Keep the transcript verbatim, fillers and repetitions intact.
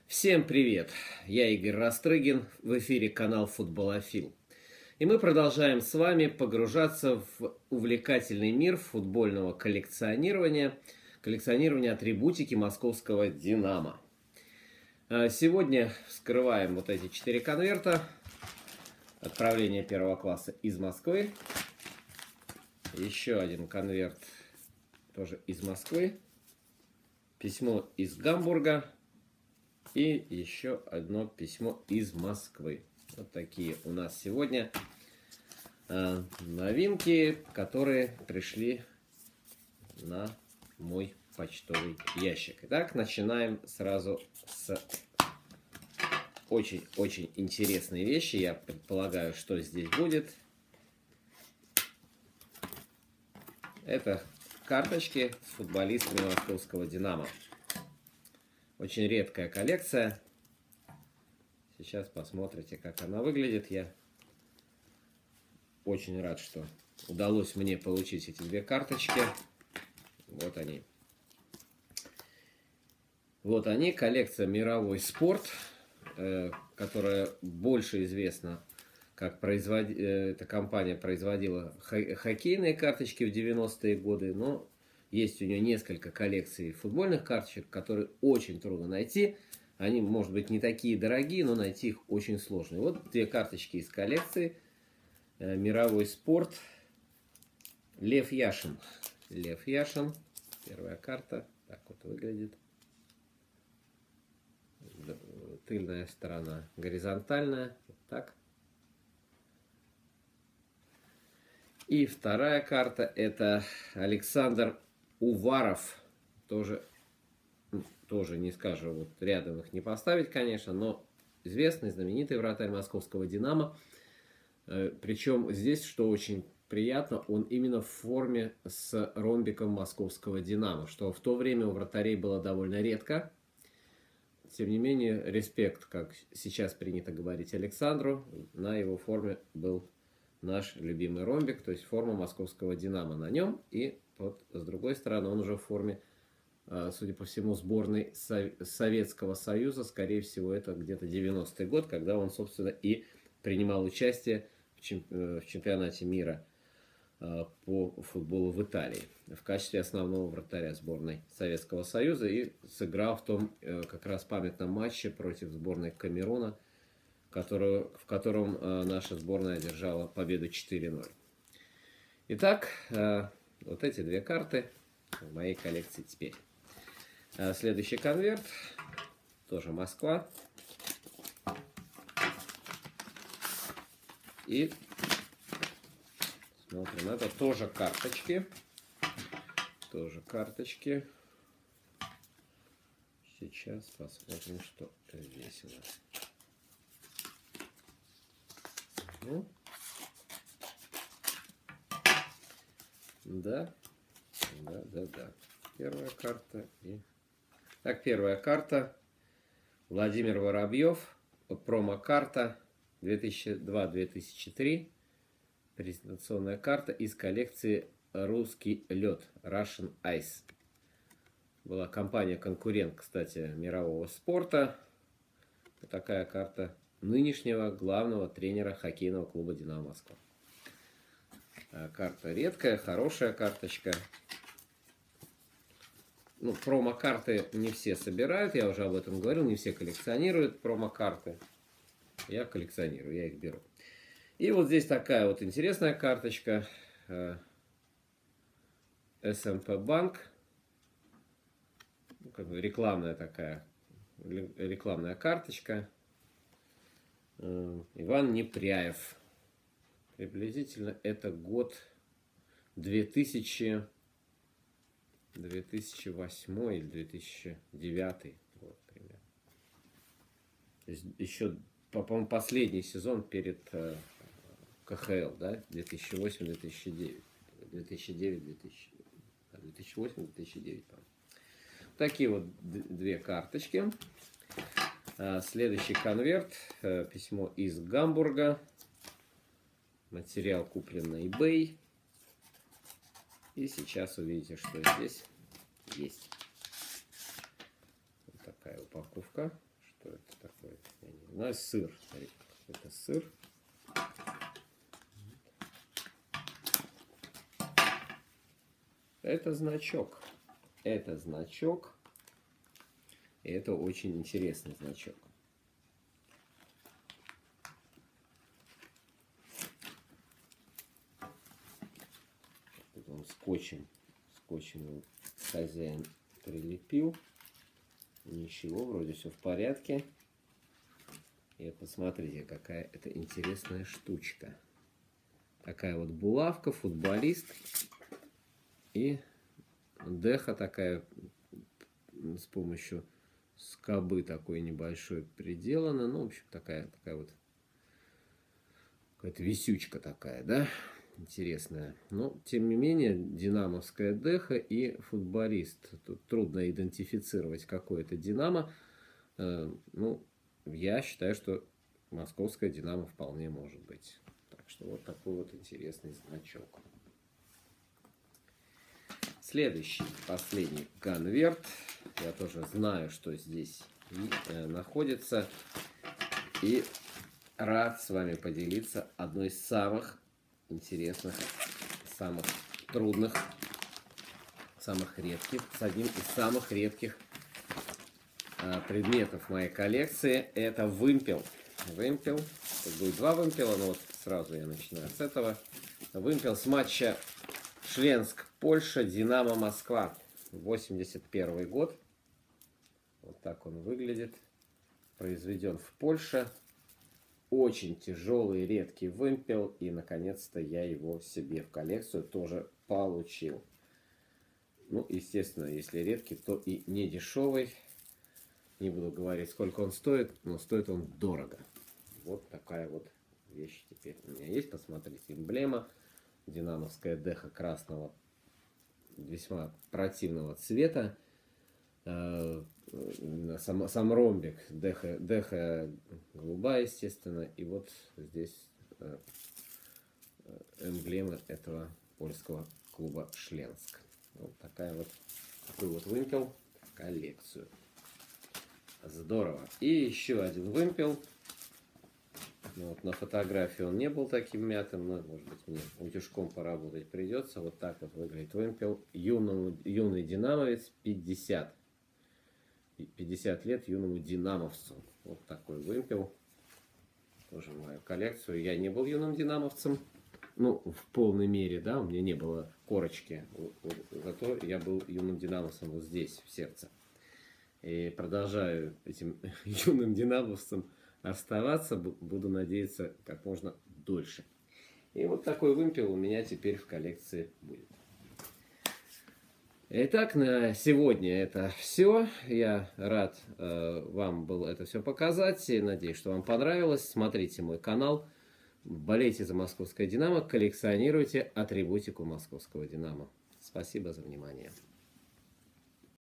Всем привет! Я Игорь Растрыгин, в эфире канал Футболофил. И мы продолжаем с вами погружаться в увлекательный мир футбольного коллекционирования, коллекционирования атрибутики московского «Динамо». Сегодня вскрываем вот эти четыре конверта. Отправление первого класса из Москвы. Еще один конверт тоже из Москвы. Письмо из Гамбурга. И еще одно письмо из Москвы. Вот такие у нас сегодня э, новинки, которые пришли на мой почтовый ящик. Итак, начинаем сразу с очень-очень интересной вещи. Я предполагаю, что здесь будет. Это карточки с футболистами московского «Динамо». Очень редкая коллекция. Сейчас посмотрите, как она выглядит. Я очень рад, что удалось мне получить эти две карточки. Вот они. Вот они. Коллекция «Мировой спорт», которая больше известна, как производ... эта компания производила хоккейные карточки в девяностые годы, но есть у нее несколько коллекций футбольных карточек, которые очень трудно найти. Они, может быть, не такие дорогие, но найти их очень сложно. Вот две карточки из коллекции. «Мировой спорт». Лев Яшин. Лев Яшин. Первая карта. Так вот выглядит. Тыльная сторона горизонтальная. Вот так. И вторая карта — это Александр Уваров. Тоже, тоже не скажу, вот рядом их не поставить, конечно, но известный, знаменитый вратарь московского «Динамо». Причем здесь, что очень приятно, он именно в форме с ромбиком московского «Динамо», что в то время у вратарей было довольно редко. Тем не менее, респект, как сейчас принято говорить Александру, на его форме был наш любимый ромбик, то есть форма московского «Динамо» на нем. И вот с другой стороны он уже в форме, судя по всему, сборной Советского Союза. Скорее всего, это где-то девяностый год, когда он, собственно, и принимал участие в чемпионате мира по футболу в Италии в качестве основного вратаря сборной Советского Союза и сыграл в том как раз памятном матче против сборной Камеруна, Которую, в котором э, наша сборная одержала победу четыре ноль. Итак, э, вот эти две карты в моей коллекции теперь. Э, следующий конверт. Тоже Москва. И смотрим, это тоже карточки. Тоже карточки. Сейчас посмотрим, что здесь у нас. Ну, да, да, да, да. Первая карта и... Так, первая карта. Владимир Воробьев. Промо-карта две тысячи два — две тысячи три. Презентационная карта из коллекции «Русский лед» Russian Ice. Была компания-конкурент, кстати, мирового спорта. Вот такая карта нынешнего главного тренера хоккейного клуба «Динамо Москва». Карта редкая, хорошая карточка. Ну, промо-карты не все собирают, я уже об этом говорил, не все коллекционируют промо-карты. Я коллекционирую, я их беру. И вот здесь такая вот интересная карточка. эс эм пэ банк. Как бы рекламная такая, рекламная карточка. Иван Непряев. Приблизительно это год две тысячи, две тысячи восьмой или две тысячи девятый. Вот, примерно. То есть еще, по-моему, последний сезон перед э, ка ха эл, да, две тысячи восемь — две тысячи девять. две тысячи девять — две тысячи восемь — две тысячи девять, по-моему. Такие вот две карточки. Следующий конверт. Письмо из Гамбурга. Материал куплен на eBay. И сейчас увидите, что здесь есть. Вот такая упаковка. Что это такое? Я не знаю. Сыр. Это сыр. Это значок. Это значок. И это очень интересный значок. Тут он скотчем, скотчем его хозяин прилепил. Ничего, вроде все в порядке. И посмотрите, какая это интересная штучка. Такая вот булавка, футболист. И деха такая с помощью скобы такой небольшой приделана. Ну, в общем, такая, такая вот какая-то висючка такая, да, интересная. Но, тем не менее, динамовская деха и футболист. Тут трудно идентифицировать, какой это динамо. Ну, я считаю, что московская динамо вполне может быть. Так что вот такой вот интересный значок. Следующий, последний конверт. Я тоже знаю, что здесь находится. И рад с вами поделиться одной из самых интересных, самых трудных, самых редких, с одним из самых редких предметов моей коллекции. Это вымпел. Вымпел. Тут будет два вымпела, но вот сразу я начинаю с этого. Вымпел с матча Шленск, Польша, Динамо, Москва. восемьдесят первый год. Вот так он выглядит. Произведен в Польше. Очень тяжелый, редкий вымпел. И, наконец-то, я его себе в коллекцию тоже получил. Ну, естественно, если редкий, то и не дешевый. Не буду говорить, сколько он стоит, но стоит он дорого. Вот такая вот вещь теперь у меня есть. Посмотрите, эмблема. Динамовская деха красного, весьма противного цвета. Сам, сам ромбик, деха, деха голубая, естественно. И вот здесь эмблема этого польского клуба Шленск. Вот такая вот, такой вот вымпел в коллекцию. Здорово. И еще один вымпел. Ну, вот на фотографии он не был таким мятым, но, может быть, мне утюжком поработать придется. Вот так вот выглядит вымпел. Юному, юный динамовец, пятьдесят. пятьдесят лет юному динамовцу. Вот такой вымпел. Тоже в мою коллекцию. Я не был юным динамовцем. Ну, в полной мере, да, у меня не было корочки. Зато я был юным динамовцем вот здесь, в сердце. И продолжаю этим юным динамовцем оставаться. Буду надеяться как можно дольше. И вот такой вымпел у меня теперь в коллекции будет. Итак, на сегодня это все. Я рад э, вам было это все показать. И надеюсь, что вам понравилось. Смотрите мой канал. Болейте за московское Динамо. Коллекционируйте атрибутику московского Динамо. Спасибо за внимание.